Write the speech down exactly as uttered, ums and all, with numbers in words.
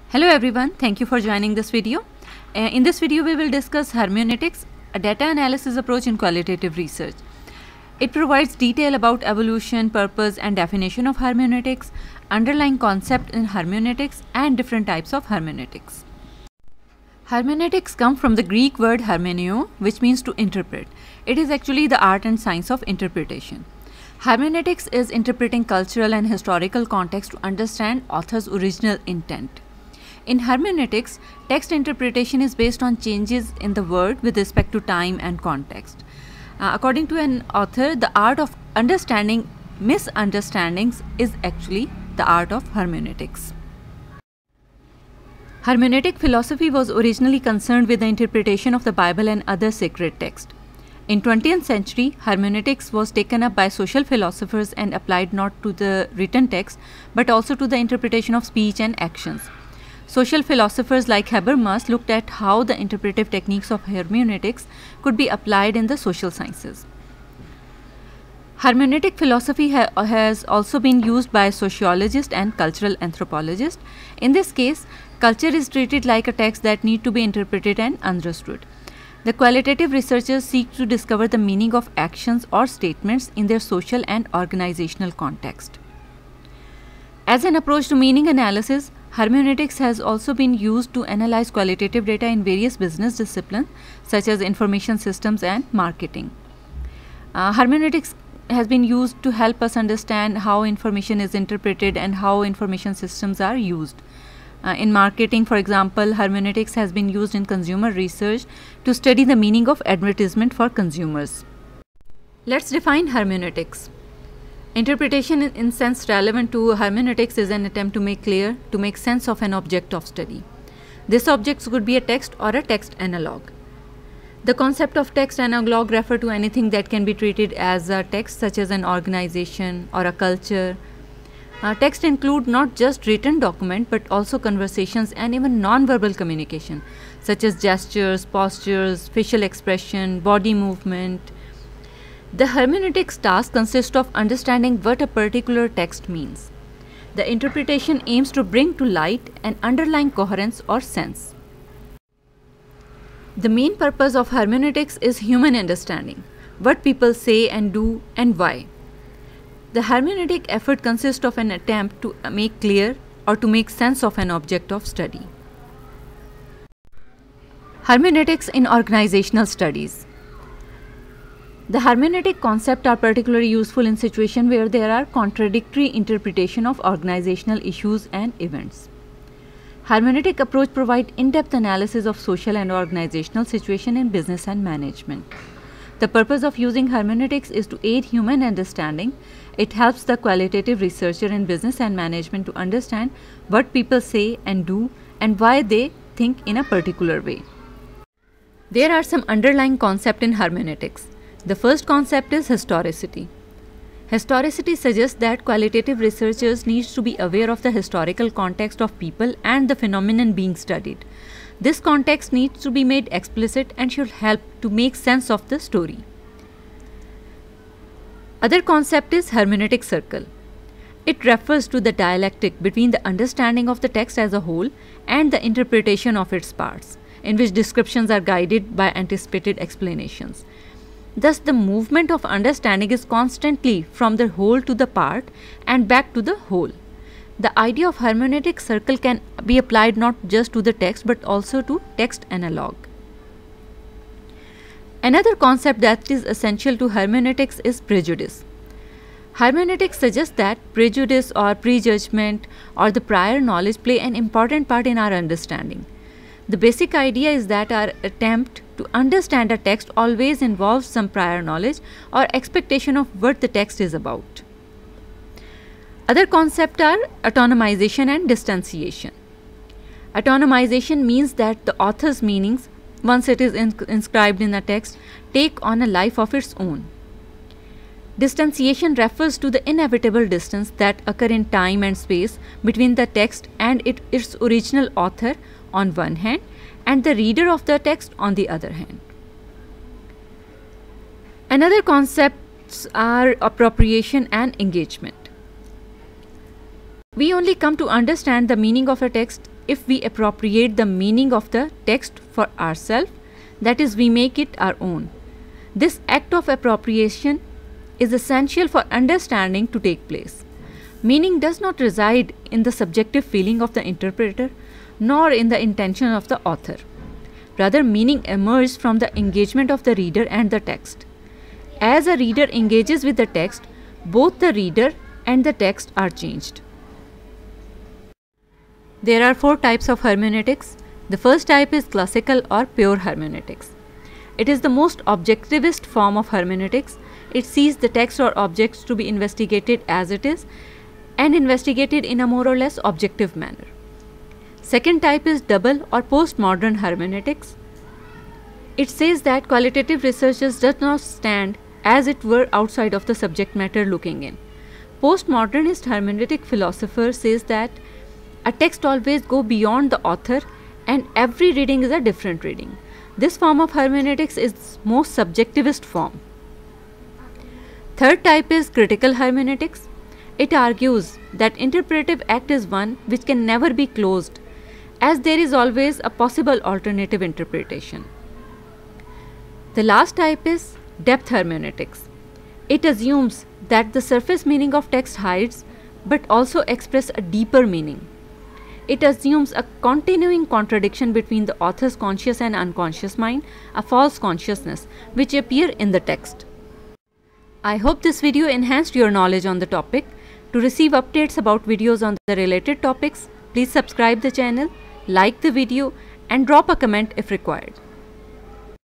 Hello everyone, thank you for joining this video. Uh, in this video we will discuss hermeneutics, a data analysis approach in qualitative research. It provides detail about evolution, purpose and definition of hermeneutics, underlying concept in hermeneutics and different types of hermeneutics. Hermeneutics come from the Greek word hermeneo, which means to interpret. It is actually the art and science of interpretation. Hermeneutics is interpreting cultural and historical context to understand author's original intent. In hermeneutics, text interpretation is based on changes in the word with respect to time and context. Uh, according to an author, the art of understanding misunderstandings is actually the art of hermeneutics. Hermeneutic philosophy was originally concerned with the interpretation of the Bible and other sacred texts. In twentieth century, hermeneutics was taken up by social philosophers and applied not to the written text but also to the interpretation of speech and actions. Social philosophers like Habermas looked at how the interpretive techniques of hermeneutics could be applied in the social sciences. Hermeneutic philosophy ha has also been used by sociologists and cultural anthropologists. In this case, culture is treated like a text that needs to be interpreted and understood. The qualitative researchers seek to discover the meaning of actions or statements in their social and organizational context. As an approach to meaning analysis, hermeneutics has also been used to analyze qualitative data in various business disciplines such as information systems and marketing. Uh, hermeneutics has been used to help us understand how information is interpreted and how information systems are used. Uh, in marketing, for example, hermeneutics has been used in consumer research to study the meaning of advertisement for consumers. Let's define hermeneutics. Interpretation in sense relevant to hermeneutics is an attempt to make clear, to make sense of an object of study. This object could be a text or a text analog. The concept of text analog refers to anything that can be treated as a text, such as an organization or a culture. Uh, text include not just written document but also conversations and even non-verbal communication, such as gestures, postures, facial expression, body movement. The hermeneutics task consists of understanding what a particular text means. The interpretation aims to bring to light an underlying coherence or sense. The main purpose of hermeneutics is human understanding, what people say and do and why. The hermeneutic effort consists of an attempt to make clear or to make sense of an object of study. Hermeneutics in organizational studies. The hermeneutic concepts are particularly useful in situations where there are contradictory interpretation of organizational issues and events. Hermeneutic approach provides in-depth analysis of social and organizational situation in business and management. The purpose of using hermeneutics is to aid human understanding. It helps the qualitative researcher in business and management to understand what people say and do and why they think in a particular way. There are some underlying concepts in hermeneutics. The first concept is historicity. Historicity suggests that qualitative researchers need to be aware of the historical context of people and the phenomenon being studied. This context needs to be made explicit and should help to make sense of the story. Other concept is hermeneutic circle. It refers to the dialectic between the understanding of the text as a whole and the interpretation of its parts, in which descriptions are guided by anticipated explanations. Thus, the movement of understanding is constantly from the whole to the part and back to the whole. The idea of hermeneutic circle can be applied not just to the text but also to text analog. Another concept that is essential to hermeneutics is prejudice. Hermeneutics suggests that prejudice or prejudgment or the prior knowledge play an important part in our understanding. The basic idea is that our attempt to understand a text always involves some prior knowledge or expectation of what the text is about. Other concepts are autonomization and distanciation. Autonomization means that the author's meanings, once it is in inscribed in a text, take on a life of its own. Distanciation refers to the inevitable distance that occur in time and space between the text and it, its original author on one hand and the reader of the text on the other hand. Another concepts are appropriation and engagement. We only come to understand the meaning of a text if we appropriate the meaning of the text for ourselves, that is, we make it our own. This act of appropriation is essential for understanding to take place. Meaning does not reside in the subjective feeling of the interpreter nor in the intention of the author. Rather, meaning emerges from the engagement of the reader and the text. As a reader engages with the text, both the reader and the text are changed. There are four types of hermeneutics. The first type is classical or pure hermeneutics. It is the most objectivist form of hermeneutics. It sees the text or objects to be investigated as it is and investigated in a more or less objective manner. Second type is double or postmodern hermeneutics. It says that qualitative researches does not stand as it were outside of the subject matter looking in. Postmodernist hermeneutic philosopher says that a text always goes beyond the author and every reading is a different reading. This form of hermeneutics is most subjectivist form. Third type is critical hermeneutics. It argues that interpretive act is one which can never be closed, as there is always a possible alternative interpretation. The last type is depth hermeneutics. It assumes that the surface meaning of text hides but also expresses a deeper meaning. It assumes a continuing contradiction between the author's conscious and unconscious mind, a false consciousness, which appear in the text. I hope this video enhanced your knowledge on the topic. To receive updates about videos on the related topics, please subscribe the channel, like the video and drop a comment if required.